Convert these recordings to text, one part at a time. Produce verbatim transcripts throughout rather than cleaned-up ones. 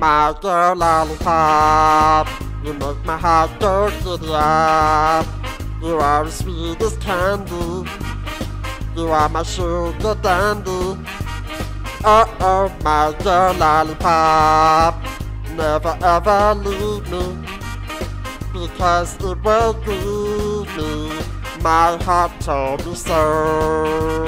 my girl lollipop. You make my heart go giddy up. You are the sweetest candy. You are my sugar dandy. Oh, oh, my girl lollipop. Never ever leave me, because it will grieve me. My heart told me so.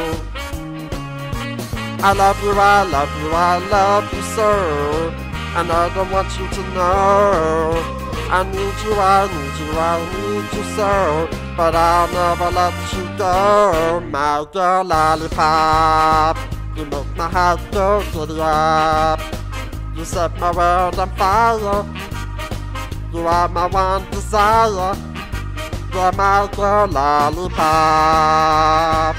I love you, I love you, I love you so. And I don't want you to know. I need you, I need you, I need you so. But I'll never let you go. My girl lollipop. You make my heart go giddy up. You set my world on fire. You are my one desire. You're my girl lollipop.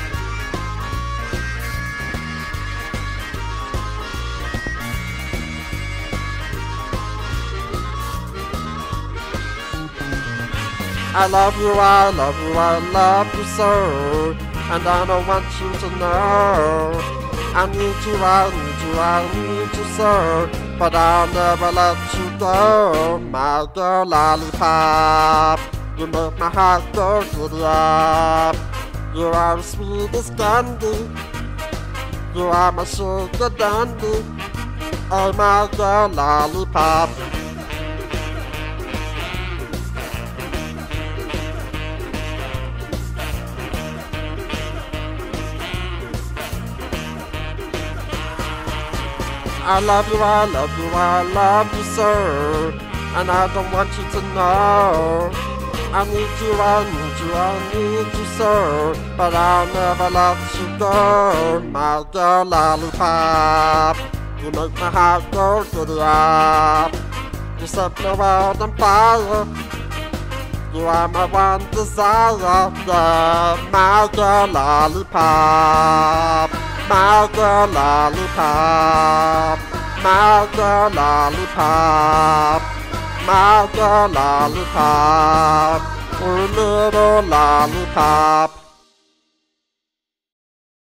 I love you, I love you, I love you so. And I don't want you to know. I need you, I need you, I need you so. But I'll never let you go. My girl lollipop. You make my heart go giddy up. You are the sweetest candy. You are my sugar dandy. Oh, my girl lollipop. I love you, I love you, I love you so. And I don't want you to know. I need you, I need you, I need you so. But I'll never let you go. My girl lollipop. You make my heart go giddy up. You set my world on fire. You are my one desire. Yeah, my girl lollipop. My girl lollipop. My girl lollipop. My girl lollipop. Oh, little lollipop.